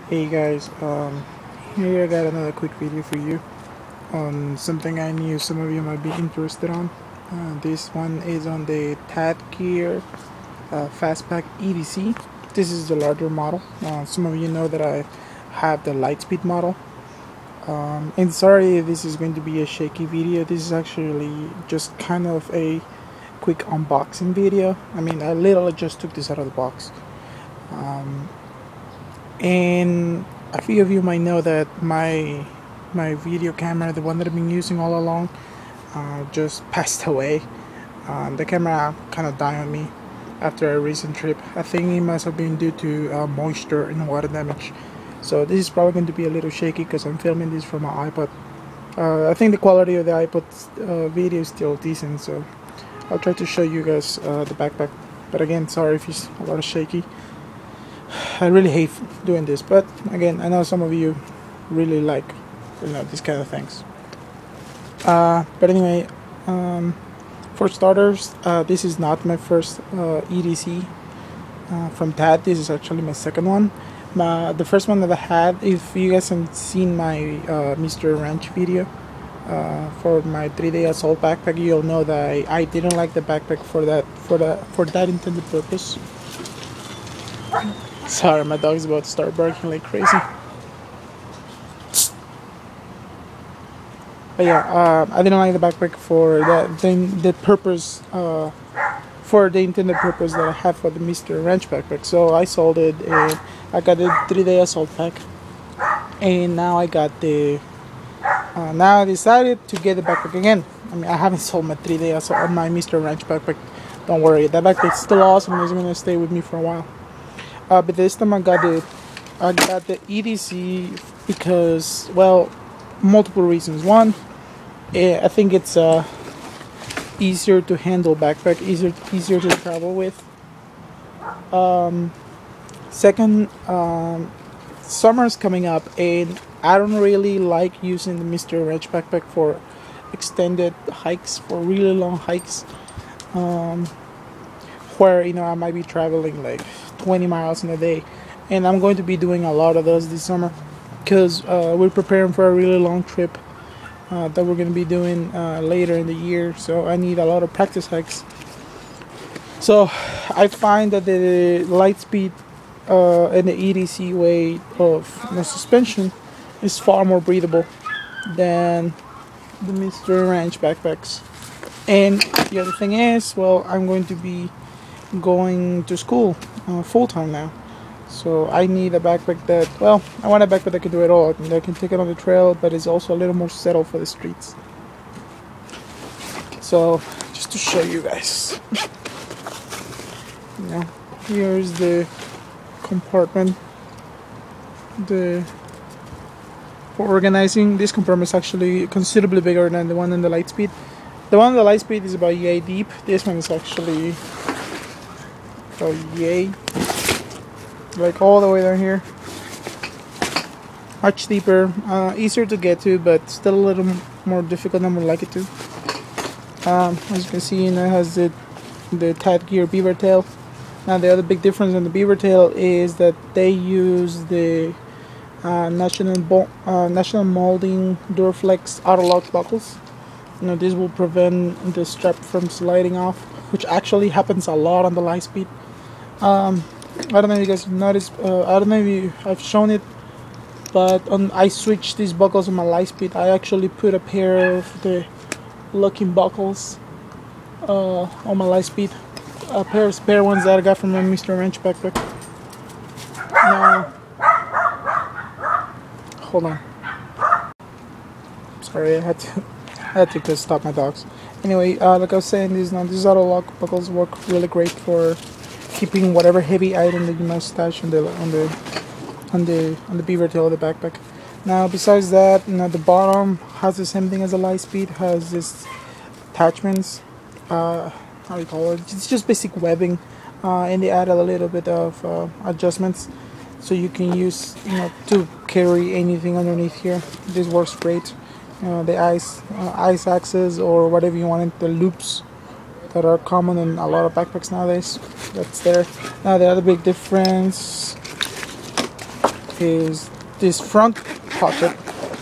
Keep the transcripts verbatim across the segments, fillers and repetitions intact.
Hey guys, um, here I got another quick video for you on something I knew some of you might be interested on. Uh, this one is on the Tad Gear uh, Fastpack E D C. This is the larger model. Uh, some of you know that I have the Litespeed model. Um, and sorry if this is going to be a shaky video. This is actually just kind of a quick unboxing video. I mean, I literally just took this out of the box. Um, and a few of you might know that my my video camera, the one that I've been using all along, uh, just passed away. Um, the camera kind of died on me after a recent trip. I think it must have been due to uh, moisture and water damage. So this is probably going to be a little shaky because I'm filming this from my iPod. Uh, I think the quality of the iPod uh, video is still decent, so I'll try to show you guys uh, the backpack. But again, sorry if it's a lot of shaky. I really hate doing this, but again, I know some of you really like, you know, these kind of things. Uh, but anyway, um, for starters, uh, this is not my first uh, E D C uh, from Tad. This is actually my second one. My, the first one that I had, if you guys haven't seen my uh, Mister Ranch video uh, for my three-day assault backpack, you'll know that I, I didn't like the backpack for that for the for that intended purpose. Sorry, my dog's about to start barking like crazy. But yeah, uh, I didn't like the backpack for that thing, the purpose, uh, for the intended purpose that I had for the Mister Ranch backpack. So I sold it, and I got the three-day assault pack, and now I got the. Uh, now I decided to get the backpack again. I mean, I haven't sold my three-day assault, my Mister Ranch backpack. Don't worry, that backpack's still awesome. It's gonna stay with me for a while. Uh, but this time I got the I got the E D C because, well, multiple reasons. One, I think it's uh, easier to handle backpack, easier easier to travel with. Um, second, um, summer's coming up, and I don't really like using the Mister Ranch backpack for extended hikes, for really long hikes, um, where, you know, I might be traveling like twenty miles in a day, and I'm going to be doing a lot of those this summer because uh, we're preparing for a really long trip uh, that we're going to be doing uh, later in the year, so I need a lot of practice hikes. So I find that the Litespeed uh, and the E D C way of, you know, suspension is far more breathable than the Mister Ranch backpacks. And the other thing is, well, I'm going to be going to school uh, full-time now, so I need a backpack that, well, I want a backpack that can do it all. I, mean, I can take it on the trail, but it's also a little more settled for the streets. So just to show you guys, you know, here's the compartment, the for organizing. This compartment is actually considerably bigger than the one in the Litespeed. The one in the Litespeed is about yay deep. This one is actually oh yay, like all the way down here, much deeper, uh, easier to get to, but still a little more difficult than I would like it to. Um, as you can see, you know, it has the the Tad Gear beaver tail. Now the other big difference in the beaver tail is that they use the uh, national uh, national molding Duraflex auto-lock buckles. You know, this will prevent the strap from sliding off, which actually happens a lot on the Litespeed. Um, I don't know if you guys have noticed, uh, I don't know if you, I've shown it, but on, I switched these buckles on my Litespeed. I actually put a pair of the locking buckles uh, on my Litespeed, a pair of spare ones that I got from my Mister Ranch backpack. Now, hold on. Sorry, I had to, I had to just stop my dogs. Anyway, uh, like I was saying, these now these auto lock buckles work really great for keeping whatever heavy item that you might stash on the on the on the on the beaver tail of the backpack. Now, besides that, you know, the bottom has the same thing as the Litespeed. Has this attachments. Uh, how do you call it? It's just basic webbing, uh, and they added a little bit of uh, adjustments, so you can use, you know, to carry anything underneath here. This works great. Uh, the ice uh, ice axes or whatever you want, the loops that are common in a lot of backpacks nowadays. That's there. Now the other big difference is this front pocket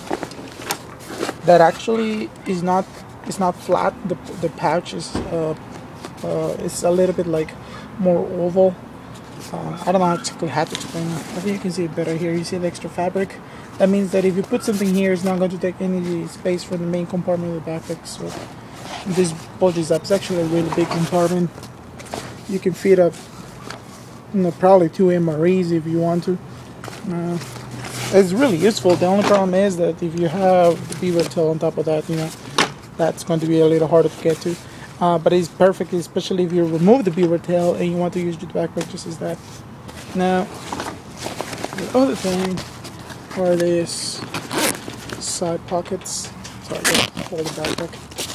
that actually is not it's not flat. The the pouch is uh, uh, it's a little bit like more oval. Uh, I don't know exactly how to explain it. I think you can see it better here. You see the extra fabric. That means that if you put something here, it's not going to take any space from the main compartment of the backpack. So this bulges up. It's actually a really big compartment. You can fit up, you know, probably two M R Es if you want to. Uh, it's really useful. The only problem is that if you have the beaver tail on top of that, you know, that's going to be a little harder to get to. Uh, but it's perfect, especially if you remove the beaver tail and you want to use the backpack just as that. Now, the other thing are these side pockets. Sorry, I hold the backpack.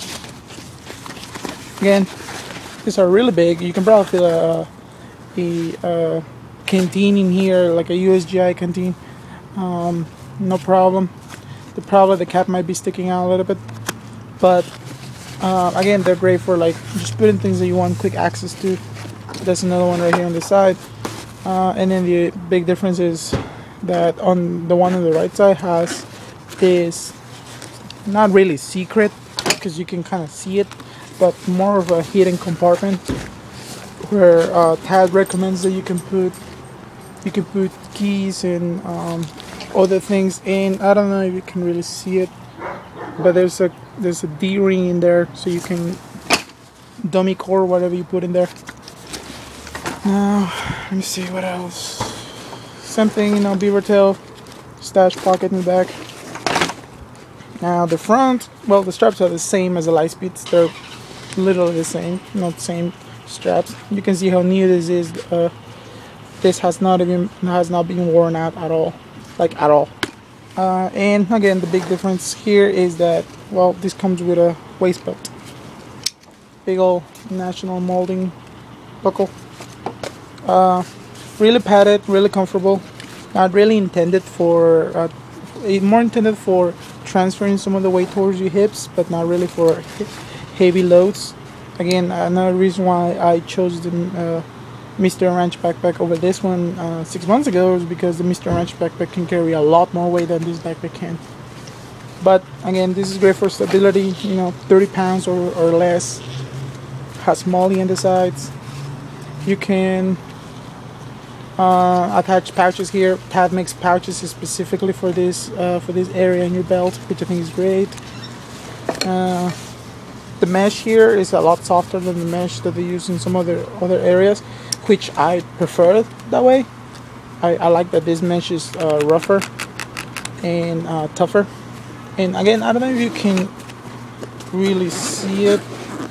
Again, these are really big. You can probably feel a, a, a canteen in here, like a U S G I canteen. Um, no problem. The probably the cap might be sticking out a little bit, but uh, again, they're great for like just putting things that you want quick access to. There's another one right here on the side, uh, and then the big difference is that on the one on the right side has this not really secret because you can kind of see it, but more of a hidden compartment where uh, Tad recommends that you can put you can put keys and um, other things in. I don't know if you can really see it, but there's a there's a D ring in there, so you can dummy core whatever you put in there. Now let me see what else. Same thing, you know, beaver tail, stash pocket in the back. Now the front, well, the straps are the same as the Litespeeds. They're literally the same, not the same straps. You can see how new this is. Uh, this has not even has not been worn out at all, like at all. Uh, and again, the big difference here is that, well, this comes with a waist belt. Big old National molding buckle. Uh, really padded, really comfortable. Not really intended for, uh, more intended for transferring some of the weight towards your hips, but not really for heavy loads. Again, another reason why I chose the uh, Mister Ranch backpack over this one uh, six months ago is because the Mister Ranch backpack can carry a lot more weight than this backpack can. But again, this is great for stability, you know, thirty pounds or, or less. Has MOLLE on the sides. You can uh, attach pouches here. Tad makes pouches specifically for this uh, for this area in your belt, which I think is great. Uh, the mesh here is a lot softer than the mesh that they use in some other other areas, which I prefer that way. I, I like that this mesh is uh, rougher and uh, tougher. And again, I don't know if you can really see it.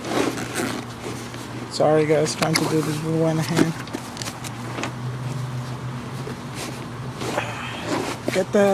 Sorry guys, trying to do this with one hand. Get that.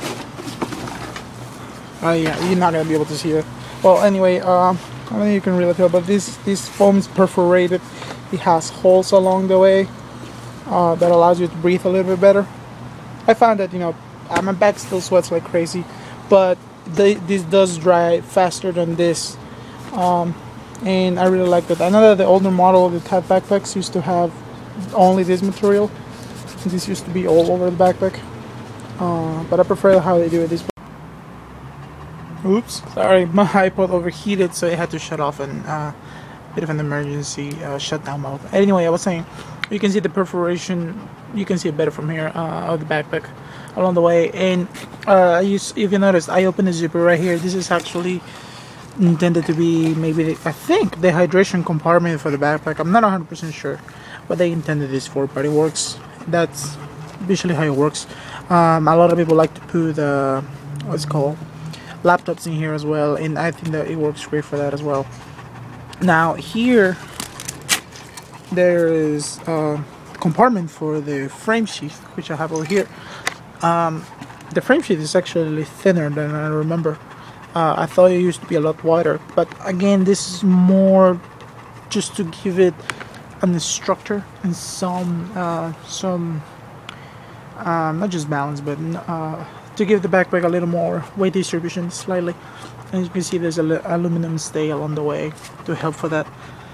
Oh yeah, you're not gonna be able to see it. Well, anyway, um, I don't know if you can really tell, but this this foam is perforated. It has holes along the way uh, that allows you to breathe a little bit better. I found that, you know, my back still sweats like crazy, but they, this does dry faster than this, um, and I really like that. I know that the older model of the type backpacks used to have only this material. This used to be all over the backpack, uh, but I prefer how they do it this way. Oops, sorry, my iPod overheated, so it had to shut off and uh, bit of an emergency uh, shutdown mode. Anyway, I was saying, you can see the perforation. You can see it better from here uh, of the backpack along the way. And uh, you, if you notice, I opened the zipper right here. This is actually intended to be maybe the, I think the hydration compartment for the backpack. I'm not one hundred percent sure what they intended this for, but it works. That's visually how it works. Um, a lot of people like to put uh, what's it called, laptops in here as well, and I think that it works great for that as well. Now here there is a compartment for the frame sheath, which I have over here. Um, the frame sheath is actually thinner than I remember. Uh, I thought it used to be a lot wider, but again, this is more just to give it a structure and some uh, some um, not just balance, but uh, to give the backpack a little more weight distribution slightly. And you can see there's a aluminum stay along the way to help for that.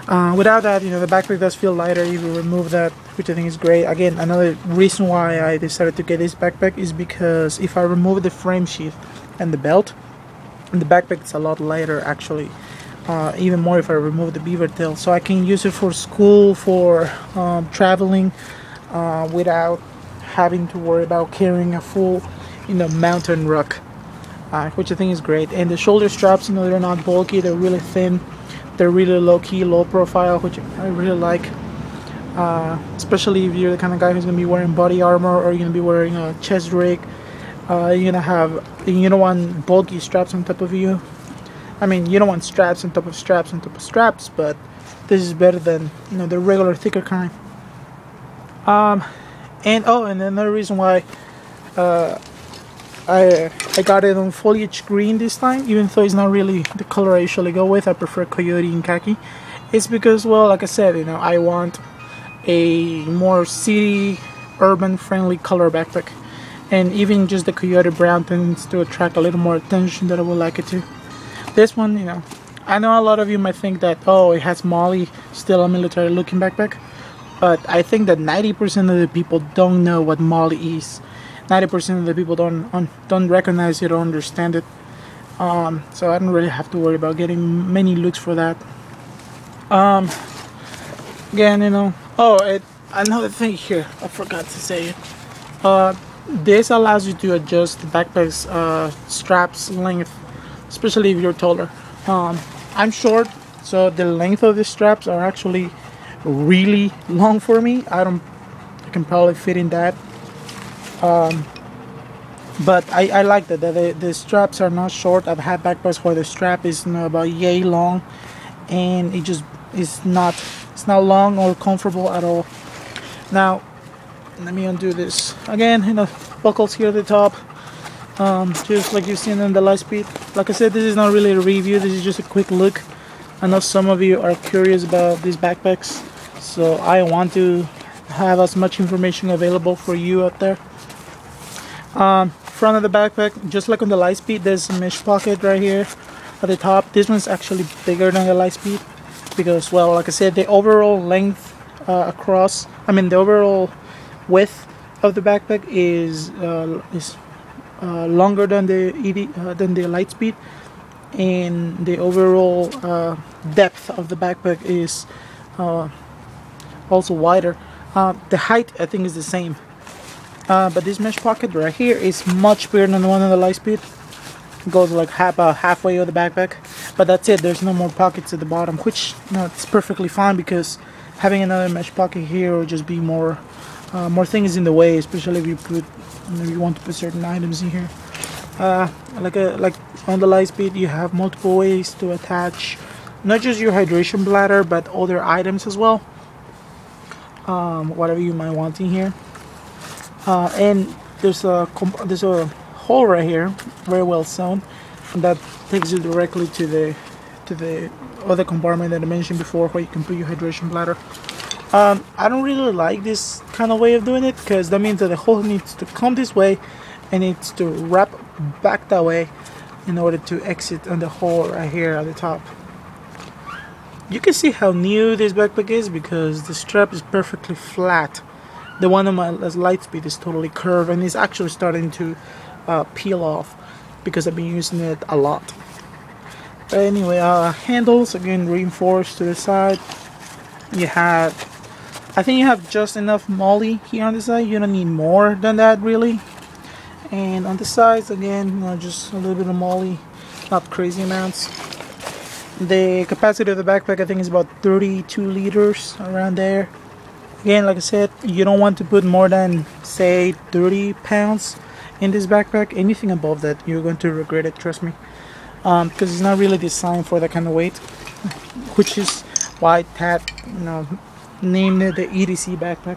Uh, without that, you know, the backpack does feel lighter if you remove that, which I think is great. Again, another reason why I decided to get this backpack is because if I remove the frame sheath and the belt, the backpack is a lot lighter actually. Uh, even more if I remove the beaver tail, so I can use it for school, for um, traveling, uh, without having to worry about carrying a full, you know, mountain ruck, uh, which I think is great. And the shoulder straps, you know, they're not bulky, they're really thin. They're really low-key, low profile, which I really like. Uh, especially if you're the kind of guy who's gonna be wearing body armor or you're gonna be wearing a chest rig. Uh, you're gonna have, you don't want bulky straps on top of you. I mean, you don't want straps on top of straps on top of straps, but this is better than, you know, the regular thicker kind. Um, and oh, and another reason why uh, I I got it on foliage green this time, even though it's not really the color I usually go with. I prefer coyote and khaki. It's because, well, like I said, you know, I want a more city, urban friendly color backpack, and even just the coyote brown tends to attract a little more attention than I would like it to. This one, you know, I know a lot of you might think that, oh, it has Molly, still a military looking backpack, but I think that ninety percent of the people don't know what Molly is. ninety percent of the people don't un don't recognize it or understand it. Um, so I don't really have to worry about getting many looks for that. Um, again, you know, oh, it, another thing here, I forgot to say it. Uh, this allows you to adjust the backpack's uh, straps length, especially if you're taller. Um, I'm short, so the length of the straps are actually really long for me. I don't, I can probably fit in that. Um, but I, I like that the, the, the straps are not short. I've had backpacks where the strap is, you know, about yay long, and it just is not it's not long or comfortable at all. Now let me undo this again. You know, buckles here at the top, um, just like you've seen in the Litespeed. Like I said, this is not really a review, this is just a quick look. I know some of you are curious about these backpacks, so I want to have as much information available for you out there. Um, front of the backpack, just like on the Litespeed, there's a mesh pocket right here at the top. This one's actually bigger than the Litespeed because, well, like I said, the overall length uh, across, I mean the overall width of the backpack is uh, is uh, longer than the E D, uh, than the Litespeed, and the overall uh, depth of the backpack is uh, also wider. Uh, the height, I think, is the same. Uh, but this mesh pocket right here is much bigger than the one on the Litespeed. It goes like half, uh, halfway of the backpack, but that's it. There's no more pockets at the bottom, which, you know, it's perfectly fine because having another mesh pocket here will just be more uh, more things in the way, especially if you put, you know, you want to put certain items in here. Uh, like a like on the Litespeed, you have multiple ways to attach not just your hydration bladder, but other items as well. Um, whatever you might want in here. Uh, and there's a there's a hole right here, very well sewn, and that takes you directly to the to the other compartment that I mentioned before, where you can put your hydration bladder. Um, I don't really like this kind of way of doing it because that means that the hole needs to come this way and needs to wrap back that way in order to exit on the hole right here at the top. You can see how new this backpack is because the strap is perfectly flat. The one on my Litespeed is totally curved and it's actually starting to uh, peel off because I've been using it a lot. But anyway, uh, handles again reinforced to the side. You have, I think you have just enough Molly here on the side. You don't need more than that really. And on the sides again, you know, just a little bit of Molly, not crazy amounts. The capacity of the backpack I think is about thirty-two liters, around there. Again, like I said, you don't want to put more than, say, thirty pounds in this backpack. Anything above that, you're going to regret it, trust me. Um, because it's not really designed for that kind of weight. Which is why Tad, you know, named it the E D C backpack.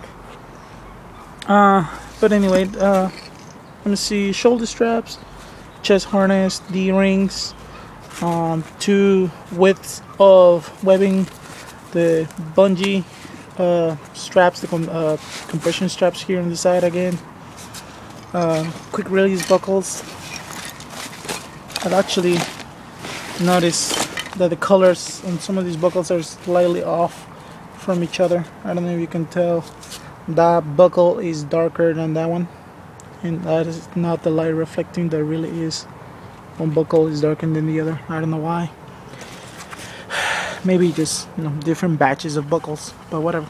Uh, but anyway, uh, let me see, shoulder straps, chest harness, D-rings, um, two widths of webbing, the bungee uh, straps, the com uh, compression straps here on the side again, uh, quick release buckles. I've actually noticed that the colors on some of these buckles are slightly off from each other. I don't know if you can tell. That buckle is darker than that one, and that is not the light reflecting. That really is. One buckle is darker than the other. I don't know why. Maybe just, you know, different batches of buckles, but whatever.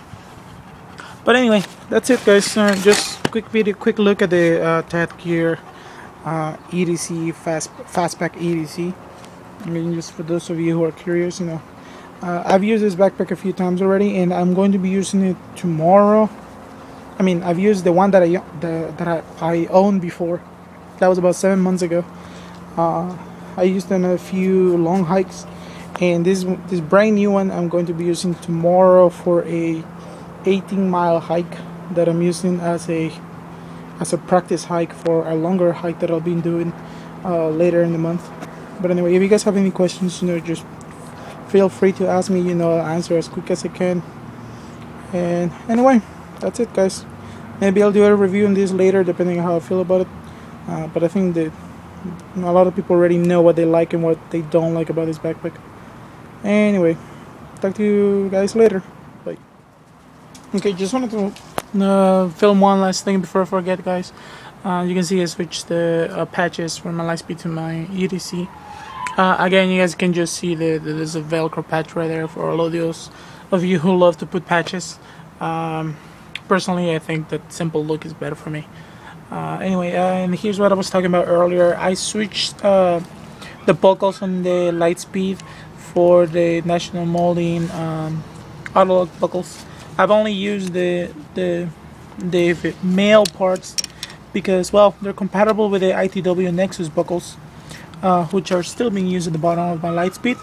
But anyway, that's it, guys. Uh, just quick video, quick look at the uh, Tat Gear uh, E D C fast fastpack E D C. I mean, just for those of you who are curious, you know, uh, I've used this backpack a few times already, and I'm going to be using it tomorrow. I mean, I've used the one that I the, that I, I owned before. That was about seven months ago. Uh, I used it on a few long hikes, and this this brand new one I'm going to be using tomorrow for a eighteen mile hike that I'm using as a as a practice hike for a longer hike that I'll be doing uh, later in the month. But anyway, if you guys have any questions, you know, just feel free to ask me. You know, I'll answer as quick as I can. And anyway, that's it, guys. Maybe I'll do a review on this later, depending on how I feel about it. Uh, but I think that a lot of people already know what they like and what they don't like about this backpack. Anyway, talk to you guys later. Bye. Okay, just wanted to uh, film one last thing before I forget, guys. Uh, you can see I switched the uh, patches from my Litespeed to my E D C. Uh, again, you guys can just see that the, there's a Velcro patch right there for all of those of you who love to put patches. Um, personally, I think that simple look is better for me. Uh, anyway, uh, and here's what I was talking about earlier. I switched uh, the buckles on the Litespeed for the National Molding um, Autolock buckles. I've only used the the the male parts because, well, they're compatible with the I T W Nexus buckles, uh, which are still being used at the bottom of my Litespeed.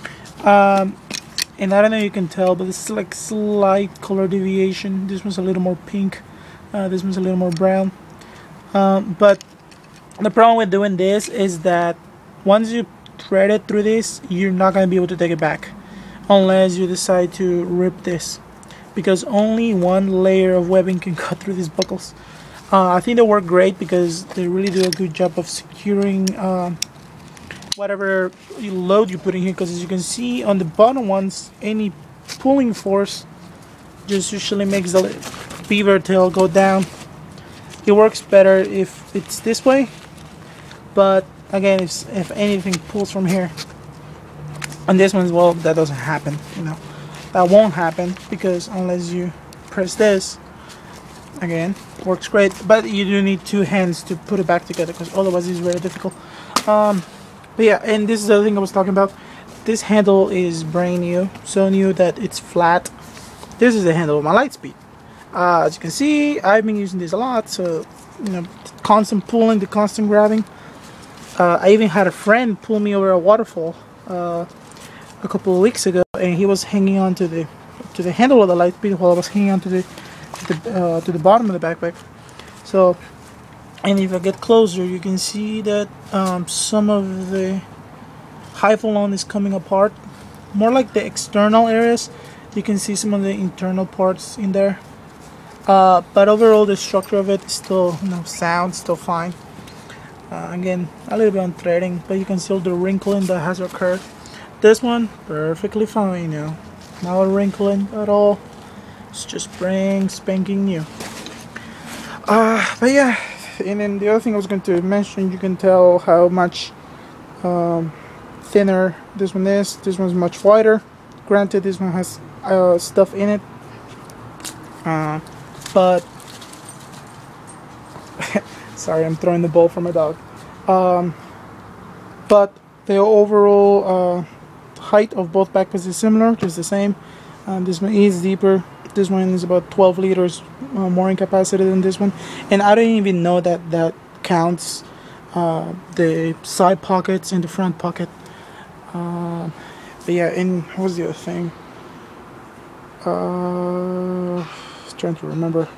Um, and I don't know if you can tell, but this is like slight color deviation. This one's a little more pink. Uh, this one's a little more brown. Um, but the problem with doing this is that once you thread it through this, you're not going to be able to take it back unless you decide to rip this, because only one layer of webbing can cut through these buckles. uh, I think they work great because they really do a good job of securing uh, whatever load you put in here, because as you can see on the bottom ones, any pulling force just usually makes the beaver tail go down. It works better if it's this way, but again, if, if anything pulls from here, on this one, well, that doesn't happen, you know, that won't happen, because unless you press this, again, works great, but you do need two hands to put it back together, because otherwise it's very difficult. Um, but yeah, and this is the other thing I was talking about. This handle is brand new, so new that it's flat. This is the handle of my Litespeed. Uh, as you can see, I've been using this a lot, so, you know, constant pulling, the constant grabbing. Uh, I even had a friend pull me over a waterfall uh, a couple of weeks ago, and he was hanging on to the to the handle of the Litespeed while I was hanging on to the to the, uh, to the bottom of the backpack. So, and if I get closer, you can see that um, some of the hyphalon is coming apart, more like the external areas. You can see some of the internal parts in there. Uh, but overall, the structure of it is still, you know, sound, still fine. Uh, again, a little bit on threading, but you can see all the wrinkling that has occurred. This one, perfectly fine, you know, not wrinkling at all. It's just brand spanking new. Uh, but yeah, and then the other thing I was going to mention, you can tell how much um, thinner this one is. This one's much wider. Granted, this one has uh, stuff in it. Uh, But sorry, I'm throwing the bowl for my dog. Um, but the overall uh, height of both backpacks is similar, just the same. Um, this one is deeper. This one is about twelve liters uh, more in capacity than this one, and I don't even know that that counts uh, the side pockets and the front pocket. Uh, but yeah, and what was the other thing? Uh, trying to remember.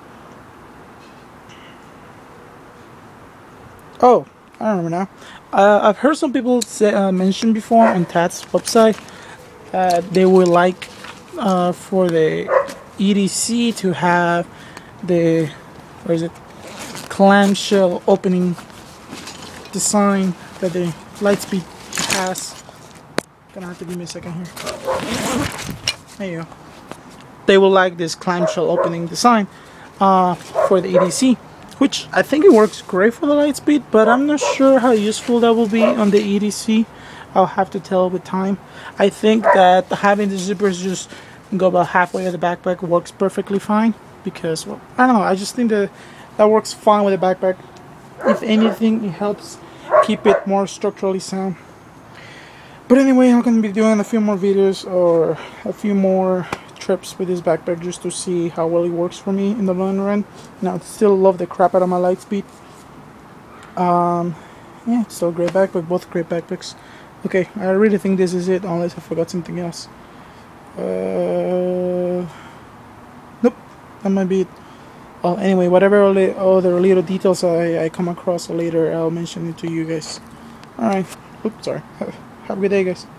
Oh, I remember now. Uh, I've heard some people say, uh, mention before on Tat's website that uh, they would like uh, for the E D C to have the, what is it, clamshell opening design that the Litespeed has. Gonna have to give me a second here. There you go. They will like this clamshell opening design uh, for the E D C, which I think it works great for the Litespeed, but I'm not sure how useful that will be on the E D C. I'll have to tell with time. I think that having the zippers just go about halfway of the backpack works perfectly fine, because, well, I don't know, I just think that that works fine with the backpack. If anything, it helps keep it more structurally sound. But anyway, I'm going to be doing a few more videos or a few more trips with this backpack just to see how well it works for me in the long run. Now, I still love the crap out of my Litespeed. Um, yeah, it's still a great backpack, both great backpacks. Okay, I really think this is it, unless I forgot something else. Uh, nope, that might be it. Well, anyway, whatever other little details I, I come across later, I'll mention it to you guys. Alright, oops, sorry. Have a good day, guys.